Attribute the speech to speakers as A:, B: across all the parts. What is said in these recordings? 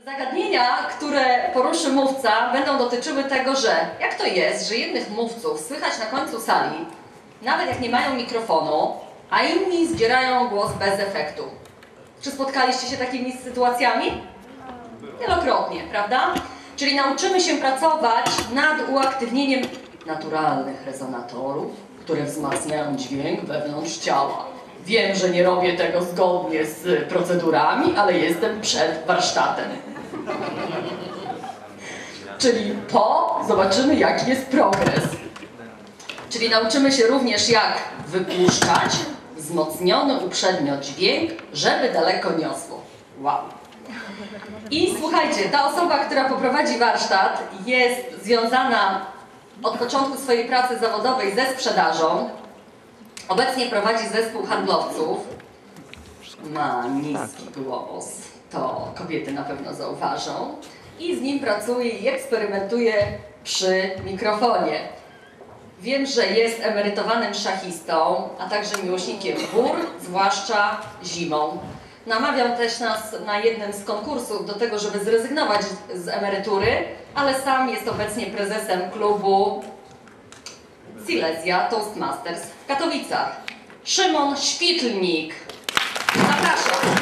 A: Zagadnienia, które poruszy mówca, będą dotyczyły tego, że jak to jest, że jednych mówców słychać na końcu sali, nawet jak nie mają mikrofonu, a inni zdzierają głos bez efektu. Czy spotkaliście się takimi sytuacjami? Wielokrotnie, prawda? Czyli nauczymy się pracować nad uaktywnieniem naturalnych rezonatorów, które wzmacniają dźwięk wewnątrz ciała. Wiem, że nie robię tego zgodnie z procedurami, ale jestem przed warsztatem. Czyli zobaczymy, jaki jest progres. Czyli nauczymy się również, jak wypuszczać wzmocniony uprzednio dźwięk, żeby daleko niosło. Wow. I słuchajcie, ta osoba, która poprowadzi warsztat, jest związana od początku swojej pracy zawodowej ze sprzedażą. Obecnie prowadzi zespół handlowców. Ma niski głos, to kobiety na pewno zauważą. I z nim pracuje i eksperymentuje przy mikrofonie. Wiem, że jest emerytowanym szachistą, a także miłośnikiem gór, zwłaszcza zimą. Namawiał też nas na jednym z konkursów do tego, żeby zrezygnować z emerytury, ale sam jest obecnie prezesem klubu Silesia Toastmasters w Katowicach. Szymon Świtlnik. Zapraszam.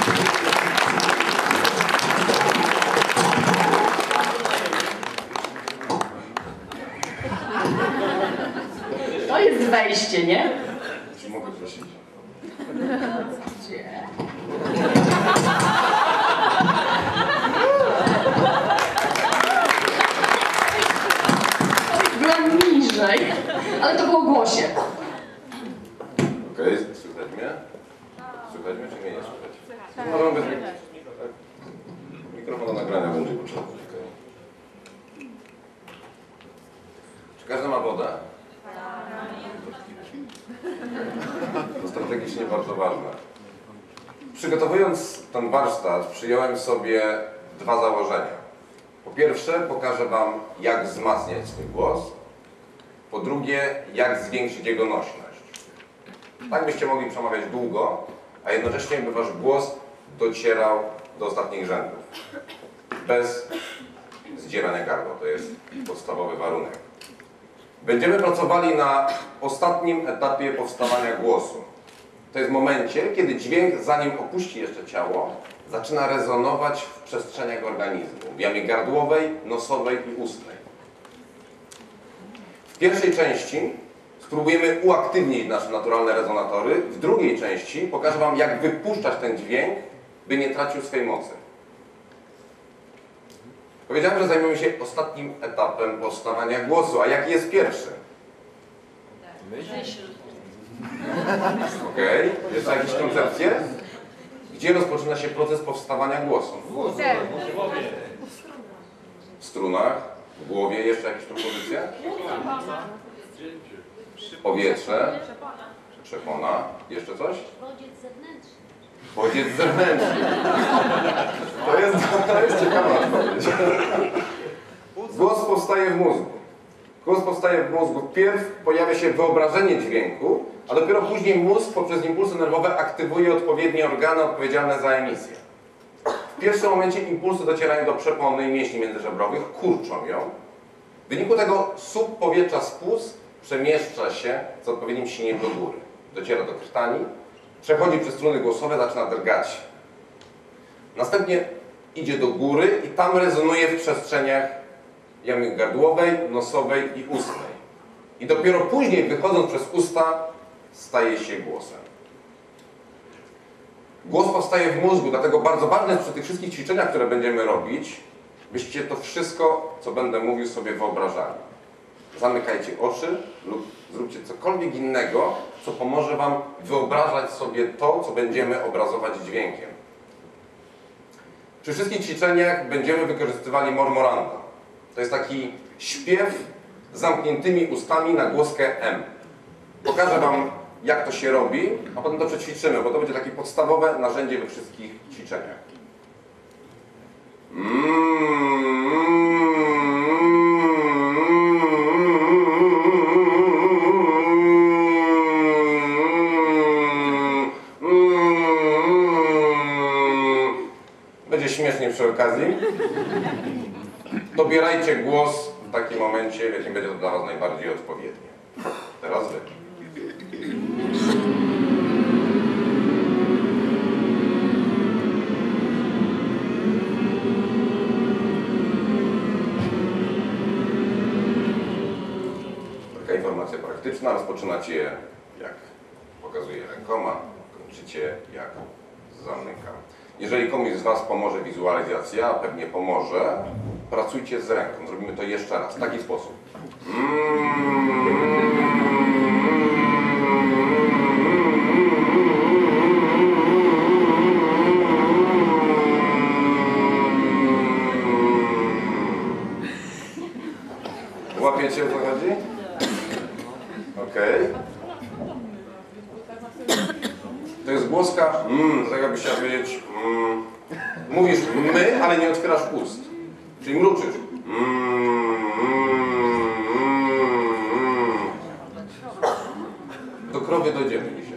A: To jest wejście, nie?
B: Czy mogę prosić?
A: Gdzie? Byłam niżej, ale to było w głosie.
B: Okej, słychać mnie? Słychać mnie, czy mnie nie słychać? No, bez mikrofon do nagrania będzie potrzebny. Okay. Czy każdy ma wodę? To strategicznie bardzo ważne. Przygotowując ten warsztat, przyjąłem sobie dwa założenia. Po pierwsze, pokażę Wam, jak wzmacniać swój głos. Po drugie, jak zwiększyć jego nośność. Tak byście mogli przemawiać długo, a jednocześnie by Wasz głos docierał do ostatnich rzędów. Bez zdzierania gardła. To jest podstawowy warunek. Będziemy pracowali na ostatnim etapie powstawania głosu. To jest w momencie, kiedy dźwięk, zanim opuści jeszcze ciało, zaczyna rezonować w przestrzeniach organizmu, w jamie gardłowej, nosowej i ustnej. W pierwszej części spróbujemy uaktywnić nasze naturalne rezonatory. W drugiej części pokażę Wam, jak wypuszczać ten dźwięk, by nie tracił swej mocy. Powiedziałem, że zajmiemy się ostatnim etapem powstawania głosu. A jaki jest pierwszy?
C: Myśl.
B: Okej. Jeszcze jakieś koncepcje? Gdzie rozpoczyna się proces powstawania głosu? W strunach, w głowie. Jeszcze jakieś propozycje? Powietrze, przepona. Jeszcze coś?
C: Bodziec zewnętrzny.
B: Bodziec zewnętrzny. To jest ciekawa odpowiedź. Głos powstaje w mózgu. Głos powstaje w mózgu. Wpierw pojawia się wyobrażenie dźwięku, a dopiero później mózg poprzez impulsy nerwowe aktywuje odpowiednie organy odpowiedzialne za emisję. W pierwszym momencie impulsy docierają do przepony i mięśni międzyżebrowych, kurczą ją. W wyniku tego słup powietrza z płuc przemieszcza się z odpowiednim ciśnieniem do góry. Dociera do krtani, przechodzi przez struny głosowe, zaczyna drgać. Następnie idzie do góry i tam rezonuje w przestrzeniach jamy gardłowej, nosowej i ustnej. I dopiero później, wychodząc przez usta, staje się głosem. Głos powstaje w mózgu, dlatego bardzo ważne jest przy tych wszystkich ćwiczeniach, które będziemy robić, byście to wszystko, co będę mówił, sobie wyobrażali. Zamykajcie oczy lub zróbcie cokolwiek innego, co pomoże Wam wyobrażać sobie to, co będziemy obrazować dźwiękiem. Przy wszystkich ćwiczeniach będziemy wykorzystywali mormorando. To jest taki śpiew z zamkniętymi ustami na głoskę M. Pokażę Wam, jak to się robi, a potem to przećwiczymy, bo to będzie takie podstawowe narzędzie we wszystkich ćwiczeniach. będzie śmiesznie przy okazji. Dobierajcie głos w takim momencie, w jakim będzie to dla Was najbardziej odpowiednie. Teraz Wy. Taka informacja praktyczna. Rozpoczynacie jak pokazuję rękoma, kończycie jak zamykam. Jeżeli komuś z Was pomoże wizualizacja, a pewnie pomoże, pracujcie z ręką. Zrobimy to jeszcze raz, w taki sposób. Łapiecie, o co chodzi? Okej. To jest głoska, tak jakbyś chciał powiedzieć, mówisz my, ale nie otwierasz ust. Czyli mruczysz. Do krowy dojdziemy dzisiaj.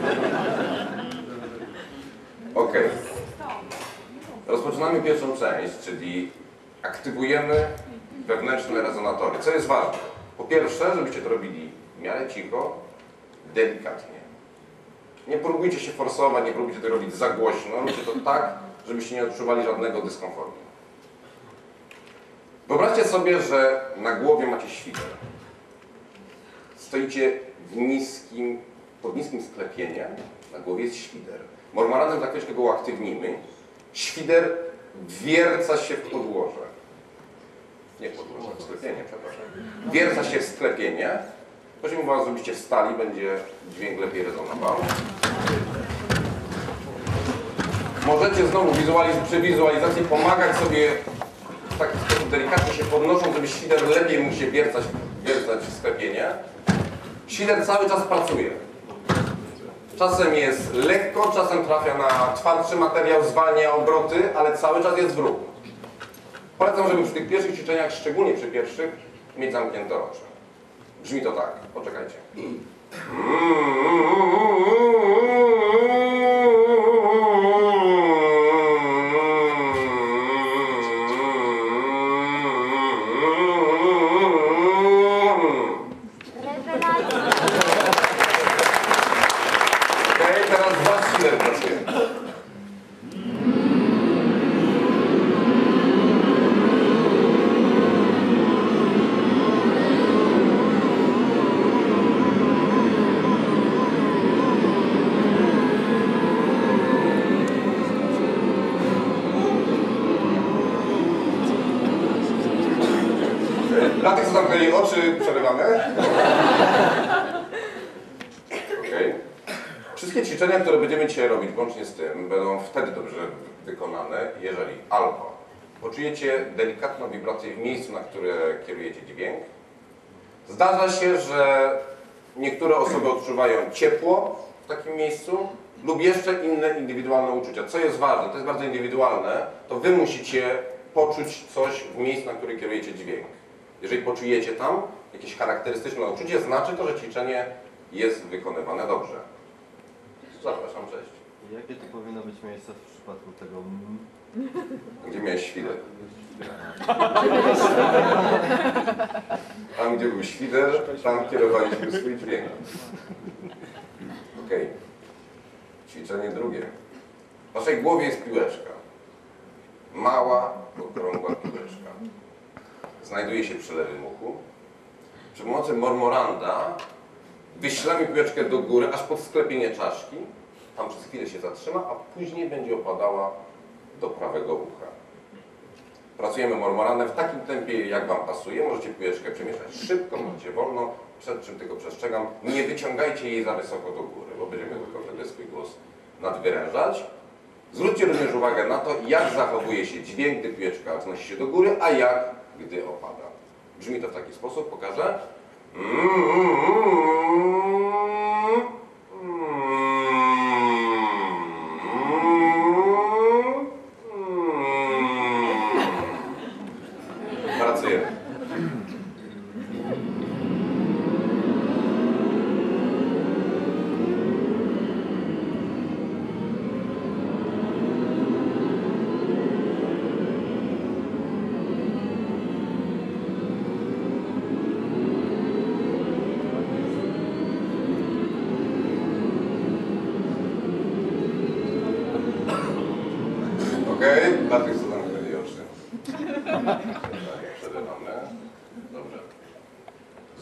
B: Okej. Rozpoczynamy pierwszą część, czyli aktywujemy wewnętrzne rezonatory. Co jest ważne? Po pierwsze, żebyście to robili w miarę cicho, delikatnie. Nie próbujcie się forsować, nie próbujcie to robić za głośno. Róbcie to tak, żebyście nie odczuwali żadnego dyskomfortu. Wyobraźcie sobie, że na głowie macie świder. Stoicie pod niskim sklepieniem, na głowie jest świder. Mormaranem za chwileczkę go uaktywnimy. Świder wierca się w podłoże. Nie w podłoże, w sklepienie, przepraszam. Wierca się w sklepienie. Prosimy Was, żebyście wstali, będzie dźwięk lepiej rezonował. Możecie znowu przy wizualizacji pomagać sobie w taki sposób delikatnie się podnoszą, żeby świder lepiej mógł się wiercać w sklepienie. Świder cały czas pracuje. Czasem jest lekko, czasem trafia na twardszy materiał, zwalnia obroty, ale cały czas jest w ruchu. Polecam, żeby przy tych pierwszych ćwiczeniach, szczególnie przy pierwszych, mieć zamknięte oczy. Brzmi to tak, poczekajcie. Okej, teraz dwa świder pracuje. Dla tych, co zamknęli oczy, przerywamy. Okay. Wszystkie ćwiczenia, które będziemy dzisiaj robić, łącznie z tym, będą wtedy dobrze wykonane, jeżeli albo poczujecie delikatną wibrację w miejscu, na które kierujecie dźwięk. Zdarza się, że niektóre osoby odczuwają ciepło w takim miejscu lub jeszcze inne indywidualne uczucia. Co jest ważne, to jest bardzo indywidualne, to Wy musicie poczuć coś w miejscu, na które kierujecie dźwięk. Jeżeli poczujecie tam jakieś charakterystyczne uczucie, znaczy to, że ćwiczenie jest wykonywane dobrze. Zapraszam, cześć.
C: Jakie to powinno być miejsce w przypadku tego
B: Gdzie miałeś świder? Tam, gdzie był świder, tam kierowaliśmy swój dźwięk. Ok. Ćwiczenie drugie. W waszej głowie jest piłeczka. Mała, okrągła piłeczka. Znajduje się przy lewym uchu. Przy pomocy mormoranda wyślemy piłeczkę do góry, aż pod sklepienie czaszki. Tam przez chwilę się zatrzyma, a później będzie opadała do prawego ucha. Pracujemy mormorandem w takim tempie, jak Wam pasuje. Możecie piłeczkę przemieszczać szybko, możecie wolno. Przed czym tylko przestrzegam, nie wyciągajcie jej za wysoko do góry, bo będziemy tylko wtedy swój głos nadwyrężać. Zwróćcie również uwagę na to, jak zachowuje się dźwięk, gdy piłeczka wznosi się do góry, a jak, gdy opada. Brzmi to w taki sposób, pokażę. Pracujemy.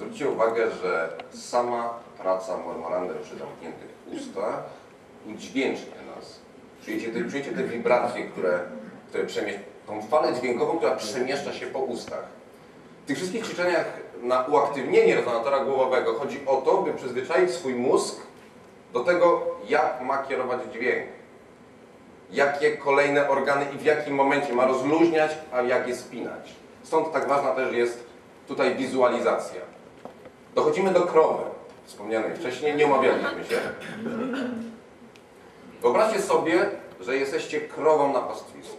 B: Zwróćcie uwagę, że sama praca mormorandem przy zamkniętych ustach udźwięcznia nas. Czujecie te wibracje, które tą falę dźwiękową, która przemieszcza się po ustach. W tych wszystkich ćwiczeniach na uaktywnienie rezonatora głowowego chodzi o to, by przyzwyczaić swój mózg do tego, jak ma kierować dźwięk. Jakie kolejne organy i w jakim momencie ma rozluźniać, a jak je spinać. Stąd tak ważna też jest tutaj wizualizacja. Dochodzimy do krowy, wspomnianej wcześniej, nie umawialiśmy się. Wyobraźcie sobie, że jesteście krową na pastwisku.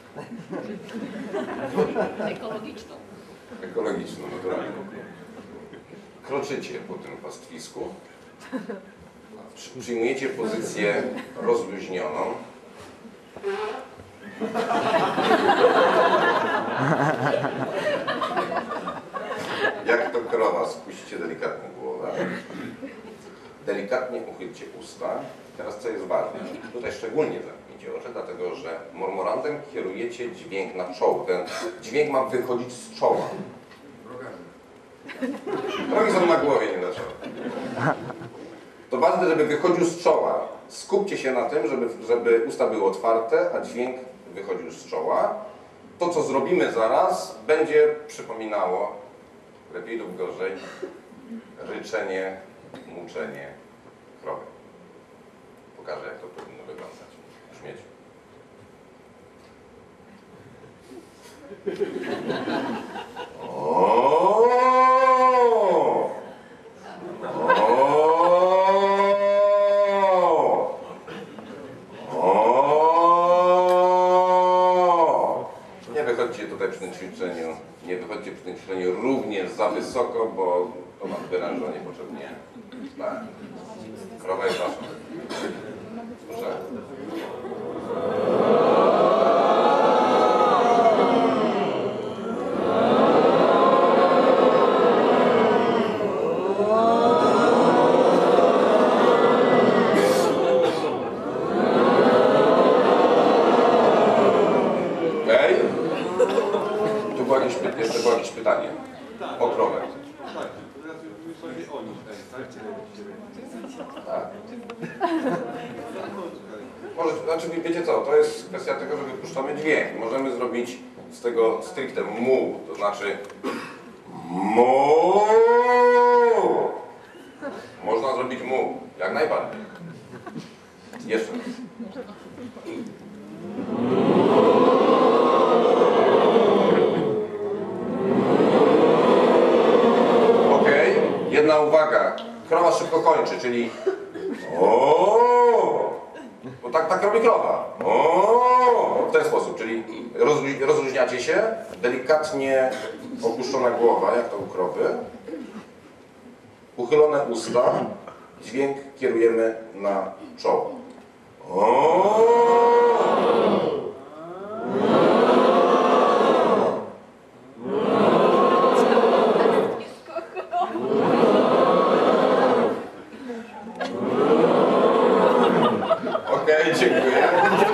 A: Ekologiczną.
B: Ekologiczną, naturalnie. Kroczycie po tym pastwisku. Przyjmujecie pozycję rozluźnioną. Jak to krowa, spuścicie delikatnie głowę. Delikatnie uchylcie usta. Teraz co jest ważne, tutaj szczególnie zamknijcie oczy, dlatego że mormorandem kierujecie dźwięk na czoło. Ten dźwięk ma wychodzić z czoła. Rogi są na głowie, nie na czole. To ważne, żeby wychodził z czoła. Skupcie się na tym, żeby usta były otwarte, a dźwięk wychodził z czoła. To, co zrobimy zaraz, będzie przypominało, lepiej lub gorzej, ryczenie, muczenie krowy. Pokażę, jak to powinno wyglądać. Brzmieć. Nie wychodźcie tutaj przy tym ćwiczeniu, nie wychodźcie przy tym ćwiczeniu również za wysoko, bo to wam wyręża niepotrzebnie. Tak. Krowa jest wasza. Proszę. Okej? Tu było jakieś pytanie. O krowę. Tak. Może, znaczy wiecie co, to jest kwestia tego, że wypuszczamy dźwięk. Możemy zrobić z tego stricte mu, to znaczy mu. Można zrobić mu, jak najbardziej. Jeszcze raz. Okej, jedna uwaga. Krowa szybko kończy, czyli bo tak robi krowa. W ten sposób, czyli rozluźniacie się, delikatnie opuszczona głowa, jak to u krowy, uchylone usta, dźwięk kierujemy na czoło. Okej, dziękuję.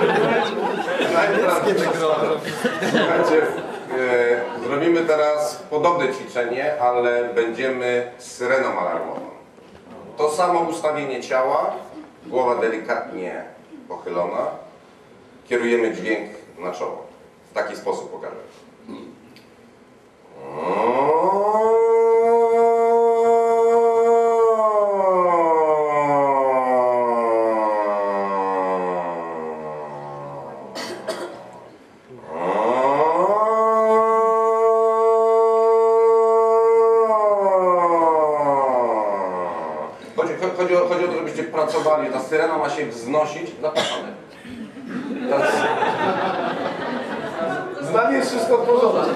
B: Słuchajcie, zrobimy teraz podobne ćwiczenie, ale będziemy z syreną alarmową. To samo ustawienie ciała, głowa delikatnie pochylona, kierujemy dźwięk na czoło. W taki sposób pokażę. Chodzi o to, żebyście pracowali. Ta syrena ma się wznosić. Zapraszamy. Z nami jest wszystko w porządku.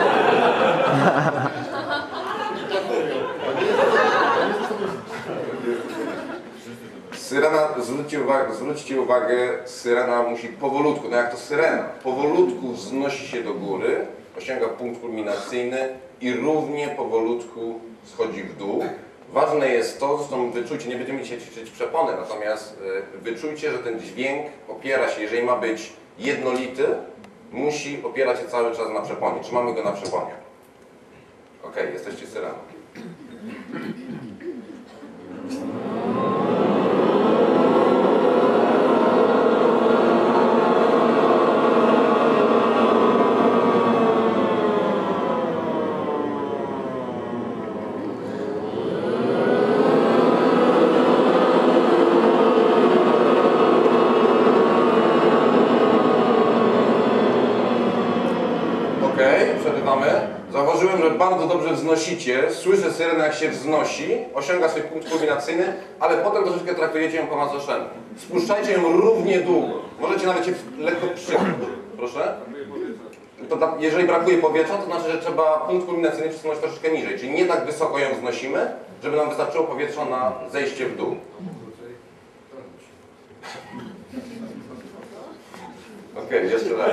B: Syrena, zwróćcie uwagę, syrena musi powolutku, no jak to syrena, powolutku wznosi się do góry, osiąga punkt kulminacyjny i równie powolutku schodzi w dół. Ważne jest to, zresztą wyczujcie, nie będziemy dzisiaj ćwiczyć przepony, natomiast wyczujcie, że ten dźwięk opiera się, jeżeli ma być jednolity, musi opierać się cały czas na przeponie. Trzymamy go na przeponie. Ok, jesteście syreną. Zauważyłem, że bardzo dobrze wznosicie. Słyszę syrenę, jak się wznosi, osiąga swój punkt kulminacyjny, ale potem troszeczkę traktujecie ją po macoszemu. Spuszczajcie ją równie długo. Możecie nawet się lekko przychylić. Proszę? Jeżeli brakuje powietrza, to znaczy, że trzeba punkt kulminacyjny przesunąć troszeczkę niżej. Czyli nie tak wysoko ją wznosimy, żeby nam wystarczyło powietrza na zejście w dół. Okej, jeszcze raz.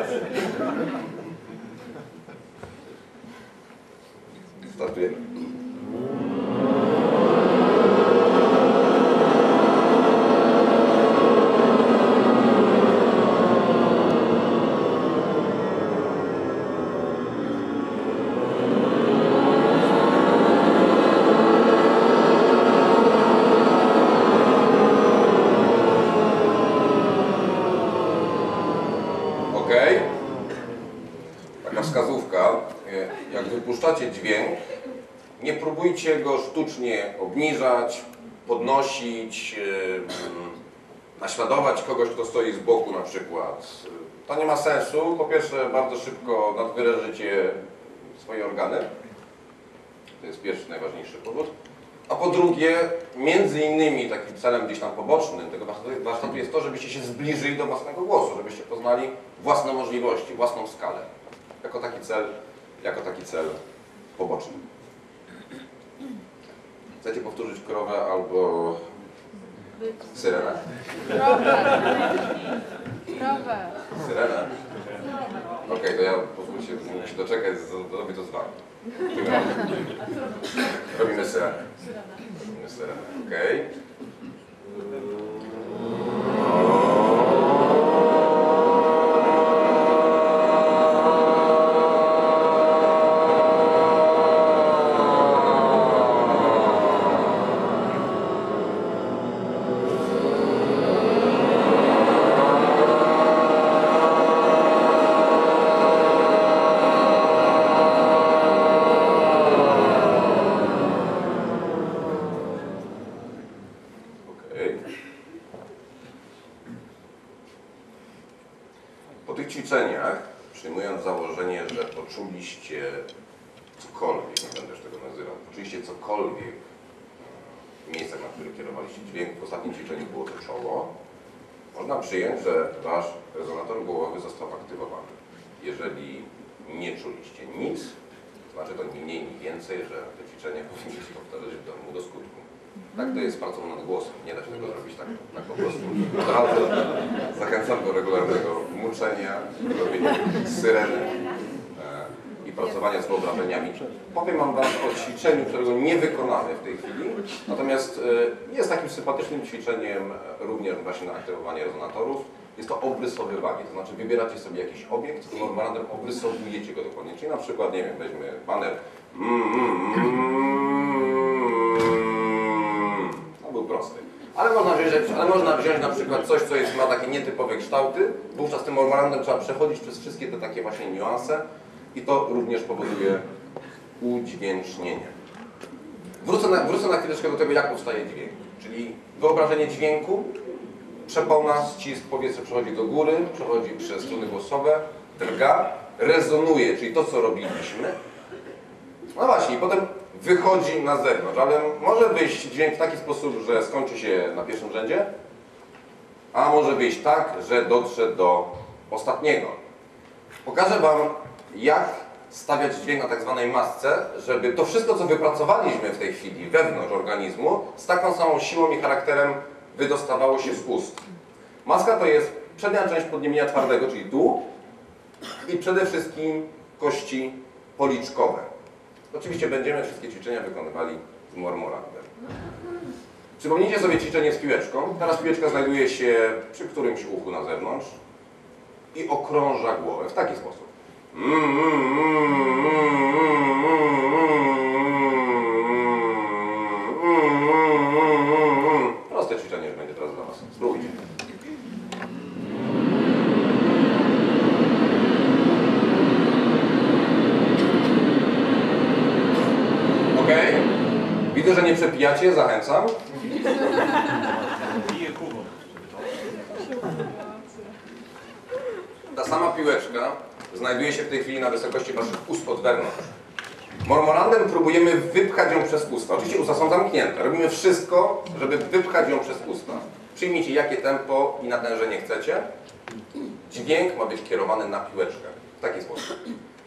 B: Startujemy. Okej. Taka wskazówka. Jak wypuszczacie dźwięk, nie próbujcie go sztucznie obniżać, podnosić, naśladować kogoś, kto stoi z boku na przykład. To nie ma sensu. Po pierwsze, bardzo szybko nadwyrężycie swoje organy. To jest pierwszy, najważniejszy powód. A po drugie, między innymi takim celem gdzieś tam pobocznym tego warsztatu jest to, żebyście się zbliżyli do własnego głosu, żebyście poznali własne możliwości, własną skalę. Jako taki cel poboczny. Chcecie powtórzyć krowę albo syrenę?
D: Krowę.
B: Syrenę? Okej, to ja pozwólcie, muszę doczekać, zrobię to z wami. Robimy syrenę. Robimy syrenę, okej. Po tych ćwiczeniach, przyjmując założenie, że poczuliście cokolwiek, nie będę już tego nazywał, poczuliście cokolwiek w miejscach, na których kierowaliście dźwięk, w ostatnim ćwiczeniu było to czoło, można przyjąć, że wasz rezonator głowowy został aktywowany. Jeżeli nie czuliście nic, to znaczy to ni mniej, ni więcej, że te ćwiczenia powinniście powtarzać w domu do skutku. Tak to jest pracą nad głosem. Nie da się tego zrobić tak po prostu. Naprawdę zachęcam do regularnego muczenia, robienia syreny i pracowania z wyobrażeniami. Powiem wam o ćwiczeniu, którego nie wykonamy w tej chwili, natomiast jest takim sympatycznym ćwiczeniem również właśnie na aktywowanie rezonatorów. Jest to obrysowywanie, to znaczy wybieracie sobie jakiś obiekt, tym memorandem obrysowujecie go dokładnie. Czyli na przykład, nie wiem, weźmy baner był prosty. Ale można wziąć na przykład coś, co ma takie nietypowe kształty. Wówczas tym memorandem trzeba przechodzić przez wszystkie te takie właśnie niuanse i to również powoduje udźwięcznienie. Wrócę na chwileczkę do tego, jak powstaje dźwięk. Czyli wyobrażenie dźwięku, przepona, ścisk, powietrze przechodzi do góry, przechodzi przez struny głosowe, drga, rezonuje, czyli to, co robiliśmy. No właśnie, i potem wychodzi na zewnątrz, ale może wyjść dźwięk w taki sposób, że skończy się na pierwszym rzędzie, a może wyjść tak, że dotrze do ostatniego. Pokażę wam, jak stawiać dźwięk na tak zwanej masce, żeby to wszystko, co wypracowaliśmy w tej chwili wewnątrz organizmu, z taką samą siłą i charakterem wydostawało się z ust. Maska to jest przednia część podniebienia twardego, czyli tu, i przede wszystkim kości policzkowe. Oczywiście będziemy wszystkie ćwiczenia wykonywali z memorandem. Przypomnijcie sobie ćwiczenie z piłeczką. Teraz piłeczka znajduje się przy którymś uchu na zewnątrz i okrąża głowę w taki sposób. Widzę, że nie przepijacie, zachęcam. Ta sama piłeczka znajduje się w tej chwili na wysokości waszych ust od wewnątrz. Mormorandem próbujemy wypchać ją przez usta. Oczywiście usta są zamknięte. Robimy wszystko, żeby wypchać ją przez usta. Przyjmijcie jakie tempo i natężenie chcecie. Dźwięk ma być kierowany na piłeczkę. W taki sposób.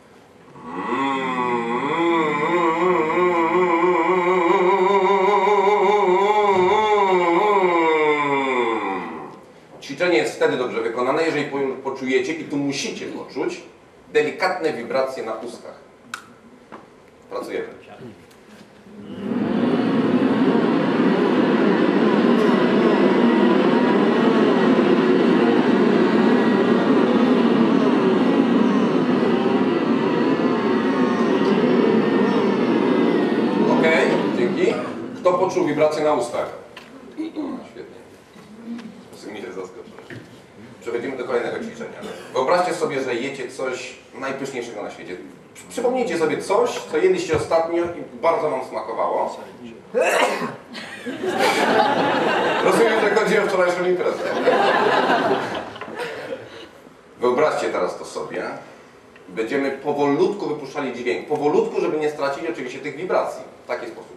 B: Ćwiczenie jest wtedy dobrze wykonane, jeżeli poczujecie, i tu musicie poczuć, delikatne wibracje na ustach. Pracujemy. Ok, dzięki. Kto poczuł wibracje na ustach? Świetnie. Mnie się zaskoczył. Przechodzimy do kolejnego ćwiczenia. Wyobraźcie sobie, że jecie coś najpyszniejszego na świecie. Przypomnijcie sobie coś, co jedliście ostatnio i bardzo wam smakowało. Rozumiem, że chodzi o wczorajszą imprezę. Wyobraźcie teraz to sobie. Będziemy powolutku wypuszczali dźwięk. Powolutku, żeby nie stracić oczywiście tych wibracji. W taki sposób.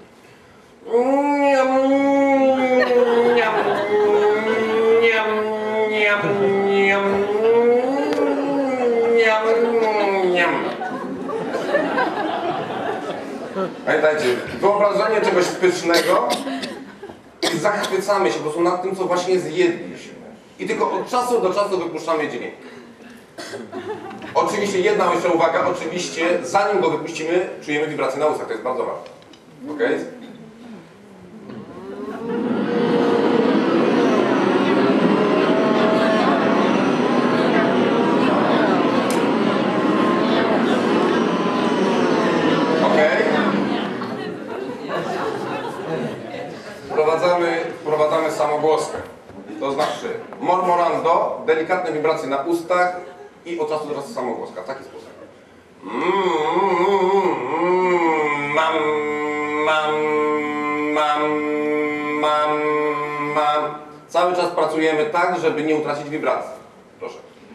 B: Pamiętajcie, wyobrażenie czegoś pysznego i zachwycamy się po prostu nad tym, co właśnie zjedliśmy. I tylko od czasu do czasu wypuszczamy dźwięk. Oczywiście jedna jeszcze uwaga, oczywiście zanim go wypuścimy, czujemy wibrację na ustach, to jest bardzo ważne. Ok? Wprowadzamy samogłoskę. To znaczy mormorando, delikatne wibracje na ustach i od czasu do czasu samogłoska. W taki sposób. Mam, mam, mam, mam, mam. Cały czas pracujemy tak, żeby nie utracić wibracji. Proszę.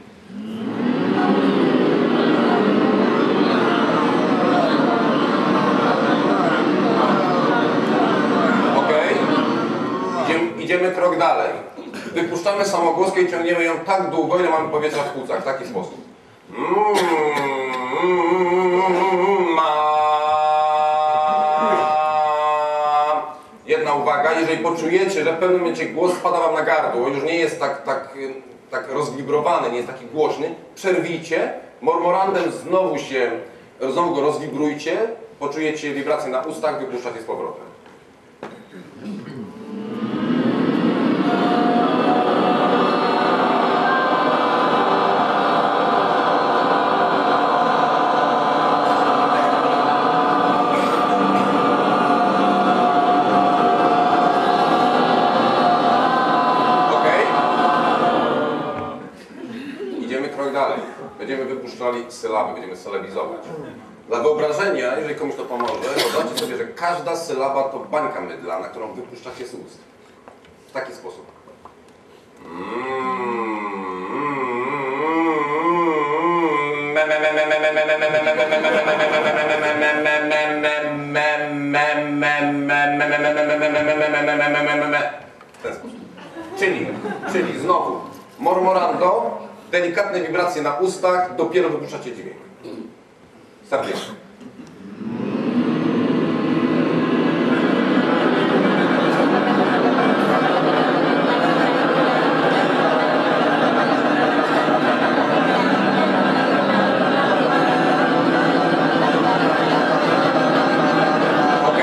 B: Idziemy krok dalej. Wypuszczamy samogłoskę i ciągniemy ją tak długo, ile mamy powietrza w płucach. W taki sposób. Jedna uwaga, jeżeli poczujecie, że w pewnym momencie głos spada wam na gardło, już nie jest tak rozwibrowany, nie jest taki głośny, przerwijcie, mormorandem znowu go rozwibrujcie, poczujecie wibracje na ustach, wypuszczacie z powrotem. Będziemy wypuszczali sylaby, będziemy sylabizować. Dla wyobrażenia, jeżeli komuś to pomoże, wyobraźcie sobie, że każda sylaba to bańka mydlana, którą wypuszczacie z ust. W taki sposób. W ten sposób. Czyli znowu mormorando, delikatne wibracje na ustach, dopiero wypuszczacie dźwięk. Startujemy. Ok?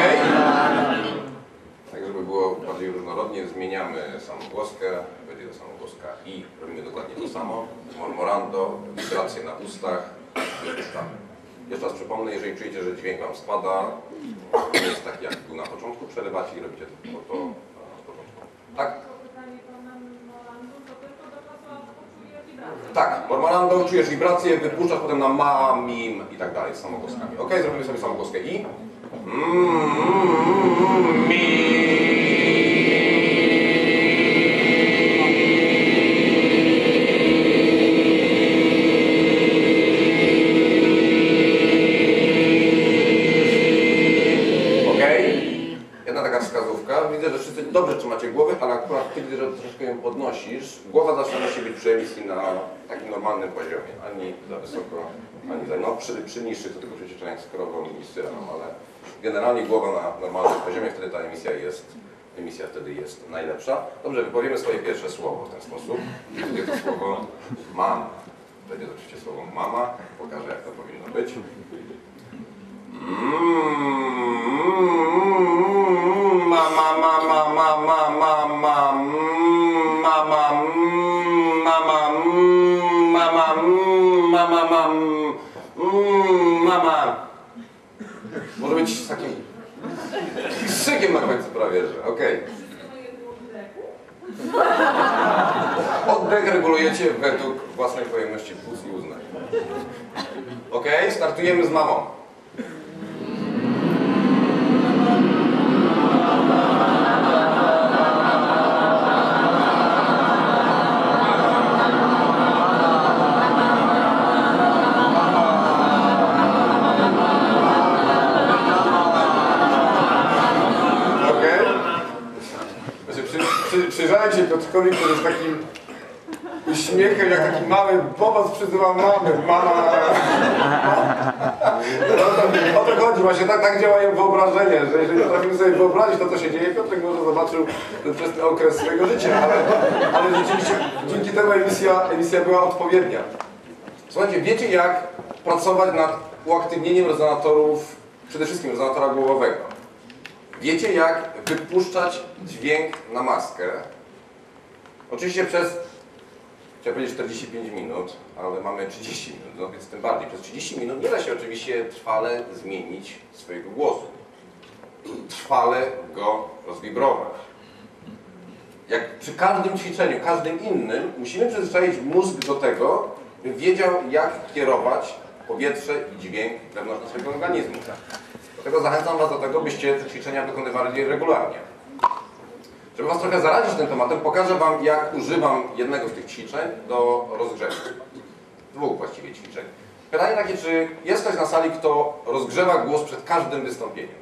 B: Tak, żeby było bardziej różnorodnie, zmieniamy samogłoskę. Będzie to samogłoska i robimy dokładnie to samo. Mormorando, wibracje na ustach, wypuszczamy. Jeszcze raz przypomnę, jeżeli czujecie, że dźwięk wam spada, nie jest taki jak był na początku, przerywacie i robicie to z początku. Tak?
D: Pytanie pana Morandu, to tylko do czasu, aż poczuje wibrację.
B: Tak, mormorando, czujesz wibrację, wypuszczasz potem na ma, mim i tak dalej z samogłoskami. Ok, zrobimy sobie samogłoskę i. Jedna taka wskazówka. Widzę, że wszyscy dobrze trzymacie głowy, ale akurat kiedy troszeczkę ją podnosisz, głowa zawsze musi być przy emisji na takim normalnym poziomie. Ani za wysoko, ani za... No przy niższych to tylko przy ćwiczeniach z krową i syreną, ale generalnie głowa na normalnym poziomie, wtedy ta emisja wtedy jest najlepsza. Dobrze, wypowiemy swoje pierwsze słowo w ten sposób. Będzie to słowo mam. Będzie to oczywiście słowo mama. Pokażę, jak to powinno być. Mama. Może być z takim krzykiem na końcu prawie, że okej. Oddech regulujecie według własnej pojemności płuc i uznań. Okej, startujemy z mamą. Przyjrzałem się Piotrkowi, który jest takim uśmiechem, jak taki mały pomoc przyzywa mamy. Mama. No, o to chodzi, właśnie tak działają wyobrażenie, że jeżeli potrafimy sobie wyobrazić to, co się dzieje, Piotrek może zobaczył przez ten okres swojego życia, ale rzeczywiście dzięki temu emisja była odpowiednia. Słuchajcie, wiecie jak pracować nad uaktywnieniem rezonatorów, przede wszystkim rezonatora głowowego. Wiecie jak wypuszczać dźwięk na maskę. Oczywiście przez, chciałem powiedzieć 45 minut, ale mamy 30 minut, no więc tym bardziej. Przez 30 minut nie da się oczywiście trwale zmienić swojego głosu. Trwale go rozwibrować. Jak przy każdym ćwiczeniu, każdym innym, musimy przyzwyczaić mózg do tego, by wiedział jak kierować powietrze i dźwięk wewnątrz naszego organizmu. Dlatego zachęcam Was do tego, byście te ćwiczenia wykonywali regularnie. Żeby Was trochę zaradzić tym tematem, pokażę Wam, jak używam jednego z tych ćwiczeń do rozgrzewki. Dwóch właściwie ćwiczeń. Pytanie takie, czy jest ktoś na sali, kto rozgrzewa głos przed każdym wystąpieniem?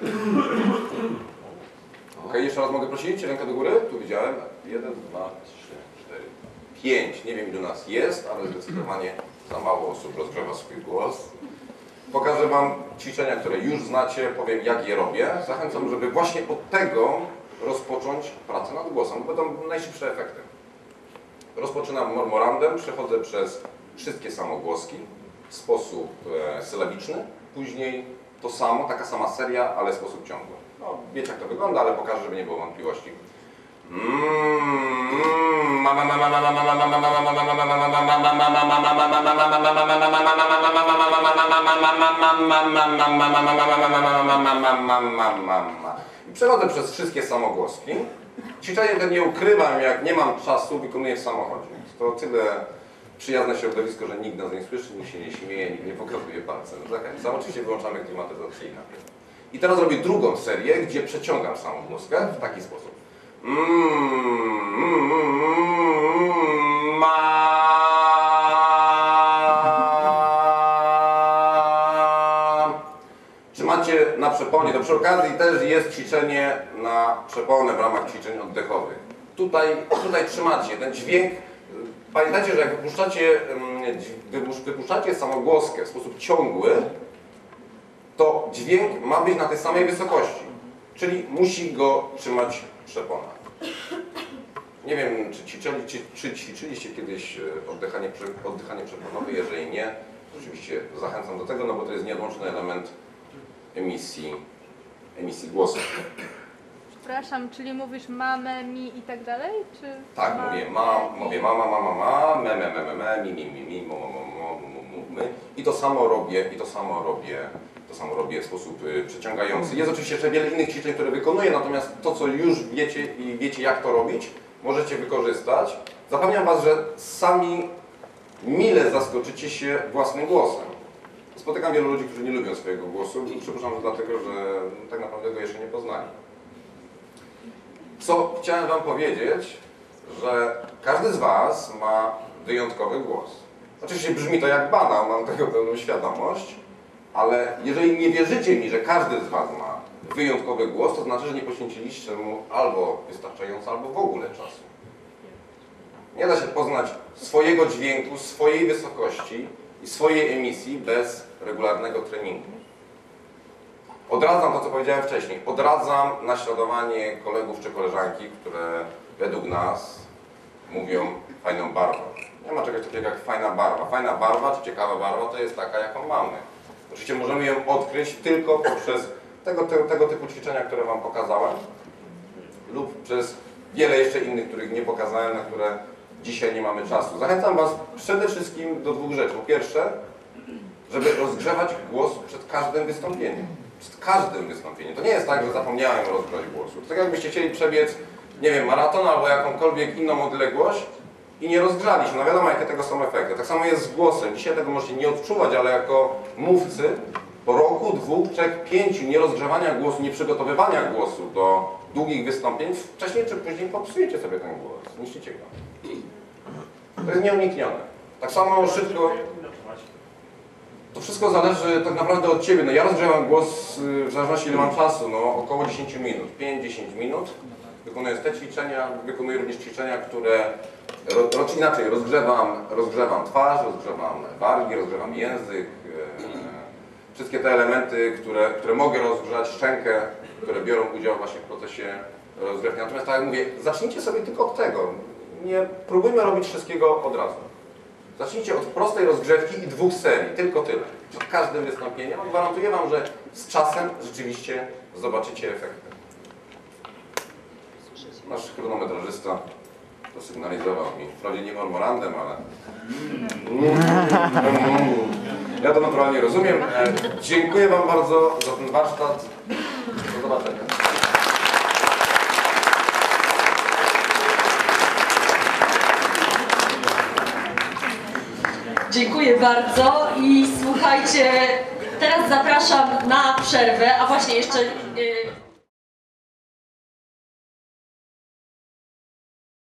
B: Ok, jeszcze raz mogę prosić? Rękę do góry? Tu widziałem. 1, 2, 3, 4, 5. Nie wiem, ilu nas jest, ale zdecydowanie za mało osób rozgrzewa swój głos. Pokażę Wam ćwiczenia, które już znacie, powiem jak je robię. Zachęcam, żeby właśnie od tego rozpocząć pracę nad głosem, bo będą najszybsze efekty. Rozpoczynam mormorandem, przechodzę przez wszystkie samogłoski w sposób sylabiczny. Później to samo, taka sama seria, ale w sposób ciągły. No, wiecie jak to wygląda, ale pokażę, żeby nie było wątpliwości. I przechodzę przez wszystkie samogłoski. Ćwiczenie to nie ukrywam, jak nie mam czasu, wykonuję w samochodzie. To tyle przyjazne środowisko, że nikt nas nie słyszy, nikt się nie śmieje, nikt nie pokazuje palcem. Zachęcam. Oczywiście wyłączamy klimatyzację i napęd. I teraz robię drugą serię, gdzie przeciągam samogłoskę w taki sposób. Czy macie na przeponie? To przy okazji też jest ćwiczenie na przeponę w ramach ćwiczeń oddechowych. Tutaj trzymacie ten dźwięk. Pamiętajcie, że jak wypuszczacie samogłoskę w sposób ciągły, to dźwięk ma być na tej samej wysokości. Czyli musi go trzymać przepona. Nie wiem, czy ćwiczyliście kiedyś oddychanie przeponowe. Jeżeli nie, to oczywiście zachęcam do tego, no bo to jest nieodłączny element emisji głosu.
D: Przepraszam, czyli mówisz mamę, mi i tak dalej? Czy
B: tak, mówię mama, me, mi, mo, my. I to samo robię w sposób przeciągający. Jest oczywiście jeszcze wiele innych ćwiczeń, które wykonuję, natomiast to, co już wiecie i wiecie, jak to robić, możecie wykorzystać. Zapewniam Was, że sami mile zaskoczycie się własnym głosem. Spotykam wielu ludzi, którzy nie lubią swojego głosu i przypuszczam, że dlatego, że tak naprawdę go jeszcze nie poznali. Co chciałem wam powiedzieć, że każdy z was ma wyjątkowy głos. Oczywiście brzmi to jak banał, mam tego pełną świadomość, ale jeżeli nie wierzycie mi, że każdy z was ma wyjątkowy głos, to znaczy, że nie poświęciliście mu albo wystarczająco, albo w ogóle czasu. Nie da się poznać swojego dźwięku, swojej wysokości i swojej emisji bez regularnego treningu. Odradzam to, co powiedziałem wcześniej. Odradzam naśladowanie kolegów czy koleżanki, które według nas mówią fajną barwą. Nie ma czegoś takiego jak fajna barwa. Fajna barwa czy ciekawa barwa to jest taka, jaką mamy. Oczywiście możemy ją odkryć tylko poprzez tego typu ćwiczenia, które wam pokazałem, lub przez wiele jeszcze innych, których nie pokazałem, na które dzisiaj nie mamy czasu. Zachęcam was przede wszystkim do dwóch rzeczy. Po pierwsze, żeby rozgrzewać głos przed każdym wystąpieniem. Przed każdym wystąpieniem. To nie jest tak, że zapomniałem rozgrzać głosu. To tak jakbyście chcieli przebiec, nie wiem, maraton albo jakąkolwiek inną odległość i nie rozgrzaliśmy. No wiadomo, jakie tego są efekty. Tak samo jest z głosem. Dzisiaj tego możecie nie odczuwać, ale jako mówcy po roku, 2, 3, 5 nierozgrzewania głosu, nieprzygotowywania głosu do długich wystąpień, wcześniej czy później popsujecie sobie ten głos. Zniszczycie go. To jest nieuniknione. Tak samo szybko. To wszystko zależy tak naprawdę od ciebie. No ja rozgrzewam głos w zależności ile mam czasu, no około 10 minut, 5-10 minut. Wykonuję te ćwiczenia, wykonuję również ćwiczenia, które inaczej rozgrzewam twarz, rozgrzewam wargi, rozgrzewam język, wszystkie te elementy, które mogę rozgrzać, szczękę, które biorą udział właśnie w procesie rozgrzewki. Natomiast tak jak mówię, zacznijcie sobie tylko od tego. Nie próbujmy robić wszystkiego od razu. Zacznijcie od prostej rozgrzewki i 2 serii, tylko tyle. Przed każdym wystąpieniem. Gwarantuję wam, że z czasem rzeczywiście zobaczycie efekty. Nasz chronometrażysta zasygnalizował mi, wprawdzie nie memorandem, ale... Ja to naturalnie rozumiem. Dziękuję wam bardzo za ten warsztat. Do zobaczenia.
A: Dziękuję bardzo i słuchajcie, teraz zapraszam na przerwę, a właśnie jeszcze...